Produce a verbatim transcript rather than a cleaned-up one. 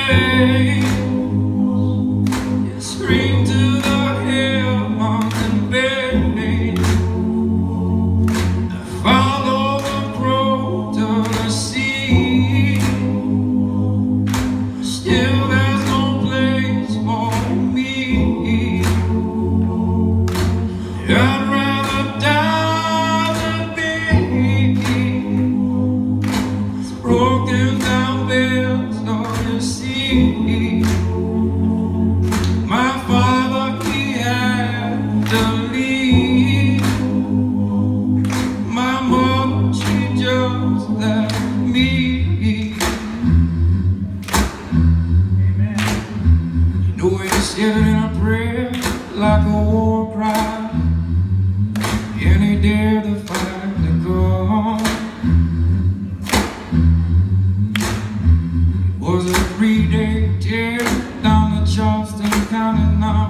Scream to the heavens and beg, follow the road to the sea. Still there's no place for me. I'd rather die than be broken down beds of the sea. My father, he had to leave. My mother, she just left me. Amen. You know when you're sitting in a prayer like a war cry, any day the fight to come. It was a three-day tear down the Charleston County line.